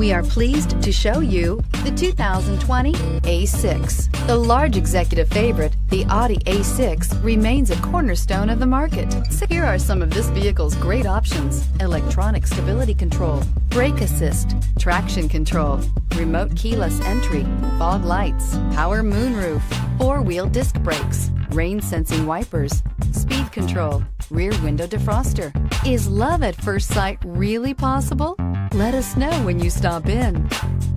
We are pleased to show you the 2020 A6. The large executive favorite, the Audi A6, remains a cornerstone of the market. So here are some of this vehicle's great options: electronic stability control, brake assist, traction control, remote keyless entry, fog lights, power moonroof, four-wheel disc brakes, rain sensing wipers, speed control, rear window defroster. Is love at first sight really possible? Let us know when you stop in.